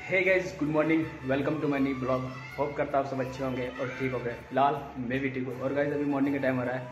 Hey guys, good morning, welcome to my new blog. Hope करता आप सब अच्छे होंगे और ठीक होंगे। फिलहाल मैं भी ठीक हूँ। और गाइस अभी मॉर्निंग का टाइम हो रहा है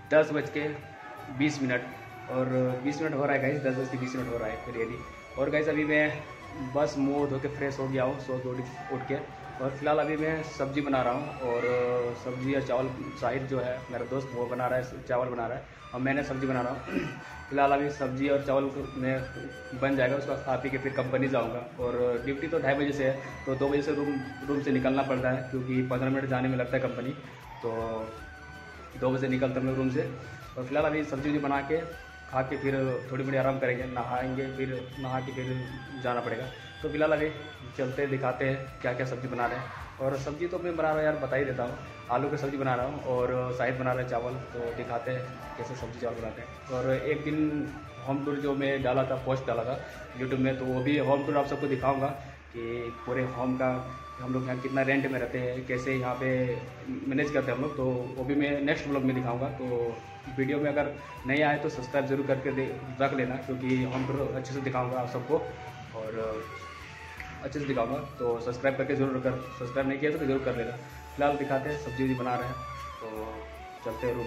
10:20 और 20 मिनट हो रहा है गाइस। 10:20 हो रहा है रियली। और गाइस अभी मैं बस मुँह धो के फ्रेश हो गया हूँ सो उठ के। और फिलहाल अभी मैं सब्ज़ी बना रहा हूँ और सब्ज़ी और चावल साहिद जो है मेरा दोस्त वो बना रहा है, चावल बना रहा है और मैंने सब्ज़ी बना रहा हूँ। फिलहाल अभी सब्ज़ी और चावल में बन जाएगा, उसका खा पी के फिर कंपनी जाऊँगा। और ड्यूटी तो 2:30 बजे से है, तो 2 बजे से रूम से निकलना पड़ता है क्योंकि 15 मिनट जाने में लगता है कंपनी। तो 2 बजे निकलता हूँ मैं रूम से। और फिलहाल अभी सब्ज़ी बना के खा के फिर थोड़ी बड़ी आराम करेंगे, नहाएंगे, फिर नहा के फिर जाना पड़ेगा। तो फिलहाल अभी चलते दिखाते हैं क्या क्या सब्ज़ी बना रहे हैं। और सब्ज़ी तो मैं बना रहा हूँ यार, बता ही देता हूँ। आलू की सब्ज़ी बना रहा हूँ और शाहिद बना रहे हैं चावल, तो दिखाते हैं कैसे सब्ज़ी चावल बनाते हैं। और एक दिन होम टूर जो मैं डाला था, पोस्ट डाला था यूट्यूब में, तो वो भी होम टूर आप सबको दिखाऊंगा कि पूरे होम का हम लोग यहाँ कितना रेंट में रहते हैं, कैसे यहाँ पे मैनेज करते हैं हम लोग, तो वो भी मैं नेक्स्ट ब्लॉग में दिखाऊंगा। तो वीडियो में अगर नहीं आए तो सब्सक्राइब जरूर करके रख लेना, क्योंकि होम टूर अच्छे से दिखाऊंगा आप सबको और अच्छे से दिखाऊंगा। तो सब्सक्राइब करके जरूर कर, सब्सक्राइब नहीं किया तो जरूर कर लेना। फिलहाल दिखाते हैं सब्जी बना रहे हैं, तो चलते हैं रूम।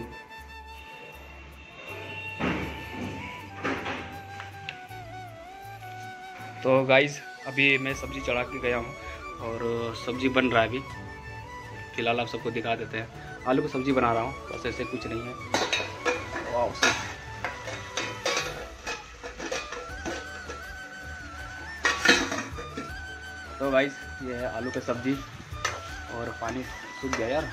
तो गाइस अभी मैं सब्ज़ी चढ़ा के गया हूँ और सब्ज़ी बन रहा है अभी। फिलहाल आप सबको दिखा देते हैं। आलू की सब्ज़ी बना रहा हूँ, बस ऐसे कुछ नहीं है। वाह, तो गाइस ये है आलू की सब्ज़ी और पानी सूख गया यार।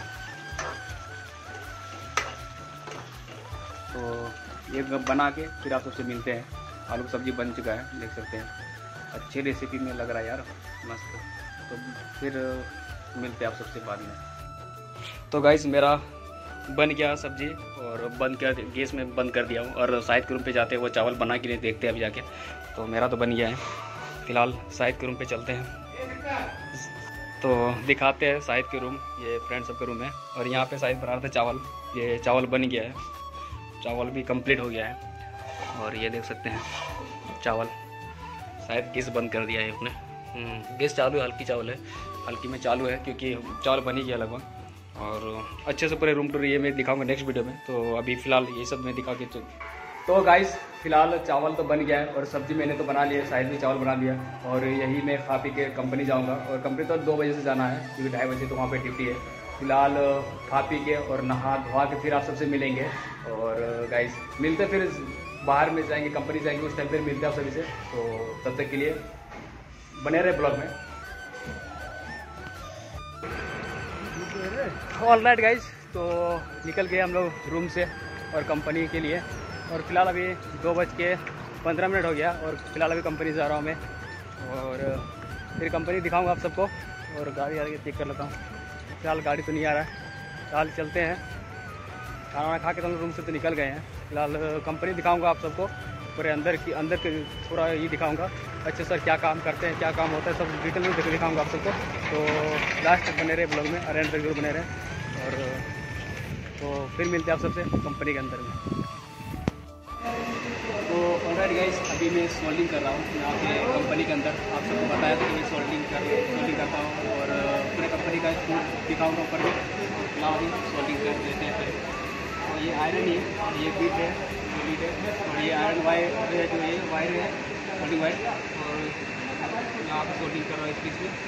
तो ये बना के फिर आप सबसे मिलते हैं। आलू की सब्ज़ी बन चुका है, देख सकते हैं। अच्छी रेसिपी में लग रहा है यार, मस्त। तो फिर मिलते हैं आप सबसे बाद में। तो गाइस मेरा बन गया सब्ज़ी और बंद कर गैस में बंद कर दिया हूँ। और शाहिद के रूम पे जाते हैं, वो चावल बना के नहीं देखते हैं अभी जाके। तो मेरा तो बन गया है। फिलहाल शाहिद के रूम पे चलते हैं, तो दिखाते हैं शाहिद के रूम। ये फ्रेंड सब का रूम है और यहाँ पे शाहिद बना रहे थे चावल। ये चावल बन गया है, चावल भी कंप्लीट हो गया है। और ये देख सकते हैं चावल शायद गैस बंद कर दिया है उसने। गैस चालू है, हल्की चावल है, हल्की में चालू है क्योंकि चावल बन ही गया लगभग। और अच्छे से पूरे रूम टूर ये मैं दिखाऊंगा नेक्स्ट वीडियो में। तो अभी फ़िलहाल ये सब मैं दिखा के तो गाइस फिलहाल चावल तो बन गया है और सब्ज़ी मैंने तो बना लिया है, शायद भी चावल बना दिया। और यही मैं खा पी के कंपनी जाऊंगा। और कंपनी तो 2 बजे से जाना है क्योंकि 2:30 बजे तो वहाँ पे ड्यूटी है। फिलहाल खा पी के और नहा धोवा के फिर आप सबसे मिलेंगे। और गाइस मिलते फिर बाहर में जाएंगे, कंपनी जाएंगे, उस टाइम पर मिलते हैं आप सभी से। तो तब तक के लिए बने रहे ब्लॉग में। ऑल राइट गाइस, तो निकल गए हम लोग रूम से और कंपनी के लिए। और फिलहाल अभी 2:15 हो गया और फिलहाल अभी कंपनी जा रहा हूँ मैं। और फिर कंपनी दिखाऊंगा आप सबको। और गाड़ी आगे चेक कर लेता हूँ। फिलहाल गाड़ी तो नहीं आ रहा है। फिलहाल चलते हैं, खाना वाना खा के तो हम रूम से तो निकल गए हैं। फिलहाल कंपनी दिखाऊंगा आप सबको, पूरे अंदर के पूरा ये दिखाऊंगा अच्छे सर क्या काम करते हैं, क्या काम होता है, सब डिटेल में दिखाऊंगा आप सबको। तो लास्ट तक बने रहे ब्लॉग में, अरेंज जरूर बने रहे। और तो फिर मिलते हैं आप सबसे कंपनी के अंदर में। तो ऑलराइट गाइस अभी मैं सोल्डिंग कर रहा हूँ यहाँ पे कंपनी के अंदर। आप सबको बताया था कि मैं सोल्डिंग करता हूँ और पूरे कंपनी का फूड दिखाऊंगा ऊपर में। फिलहाल अभी सोल्डिंग कर देते हैं पहले। तो ये आयरन ही है, ये बीट है, ये लीड है, और ये आयरन वायर है, जो ये वायर है सोल्डिंग वायर। और यहाँ पर सोल्डिंग कर रहा हूँ इस पीस में।